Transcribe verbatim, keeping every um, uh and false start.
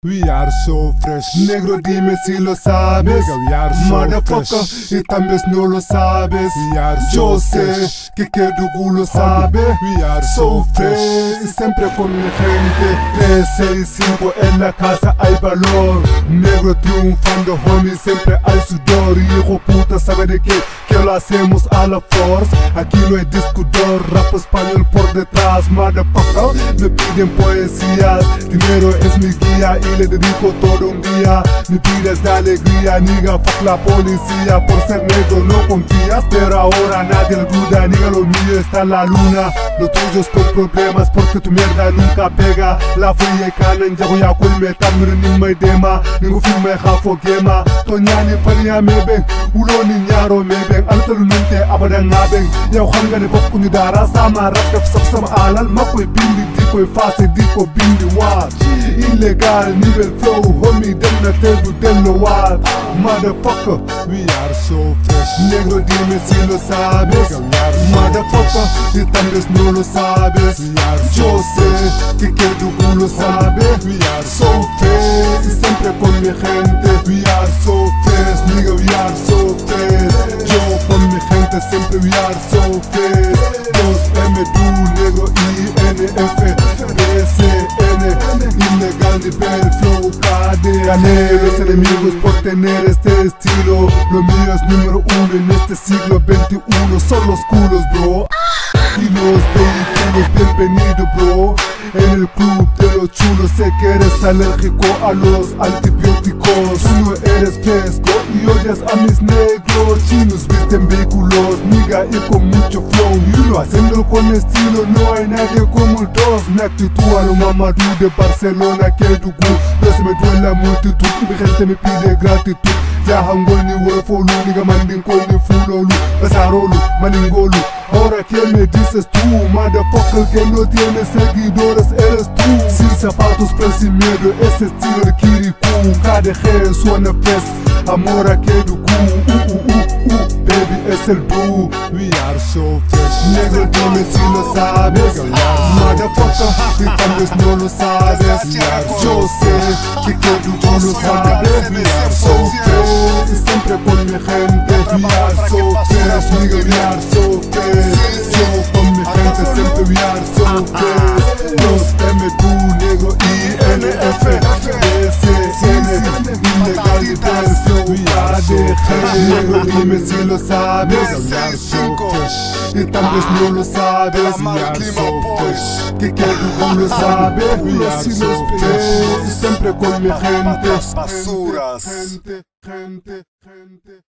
We are so fresh. Negro, dime si lo sabes. Nigga, we are so Motherfucker, fresh. y tal vez no lo sabes. We are Yo so sé fresh. que Kedugu lo sabe. We are So so fresh. fresh. Y siempre con mi gente. tres, seis, cinco en la casa hay valor. Negro triunfando, homie, siempre hay sudor. Y hijo puta, sabe de qué, que lo hacemos a la force. Aquí no hay discudor, rap español por detrás. Motherfucker, me piden poesías. Dinero es mi guía y le dedico todo un día. Mi vida es de alegría, nigga, fuck la policía. Por ser negro no confías, pero ahora nadie lo duda. Nigga, lo mío está en la luna, lo tuyo es con problemas porque tu mierda nunca pega. La fría y kanan jago ya kulme tamir ni may dema. Ningu filme khafo gema Tonyani paniya mebeng ulo ni nyaro mebeng altalu nunte abada ngabeng. Yow xam nga ne bokkuñu dara sama rap def saf sama alal ma koy bindi di koy fase di ko bindi waat. Illegal nivel flow homie dem na tegu dello waat. Motherfucker, We are so fresh. negro dime si lo sabes. Nigga, we are so Motherfucker, fresh. y tal vez no lo sabes. We are so Yo sé que Kedugu lo sabe. We are So fresh, y siempre con mi gente. We are so fresh, nigga, we are so fresh. Yo con mi gente siempre we are so fresh. dos M, D, negro, I, N, F, B, C, N. Ilegal nivel flow, K D. Gané los enemigos por tener este estilo. Lo mío es número uno en este siglo veintiuno. Son los culos, bro. Y los vehículos, bienvenido, bro. En el club de los chulos sé que eres alérgico a los antibióticos. Tú no eres fresco y odias a mis negros. Chinos visten vehículos, nigga, y con mucho flow. Y uno haciéndolo con estilo, no hay nadie como el dos. Mi actitud a lo Mamadou de Barcelona, Kedugu. No se me duele la multitud y mi gente me pide gratitud. Ya hangol ni wolofolu, nigga, mandinko ni fulolu. Pasarolu, maningolu. Ahora que me dices tú, motherfucker, que no tienes seguidores, eres tú. Sin zapatos, pero sin miedo, ese estilo de Kirikou. K D G suena fresh, amor a Kedugu. Uh, uh, uh, uh, baby, es el boo. We are so fresh. Negro, dime si lo sabes. Motherfucker, y tal vez no lo sabes. Yo sé que Kedugu lo sabe. We are so fresh, y siempre con mi gente. We are so fresh, nigga, we are so fresh. Yo con mi gente siempre we are so fresh. dos M, D, negro, I, N, F, B, C, N. Ilegal y tal flow, K D G. Negro, dime si lo sabes. We are so fresh. Y tal vez no lo sabes. We are so fresh. Que Kedugu lo sabe. We are so fresh. Y siempre con mi gente. Basuras. Gente, gente, gente.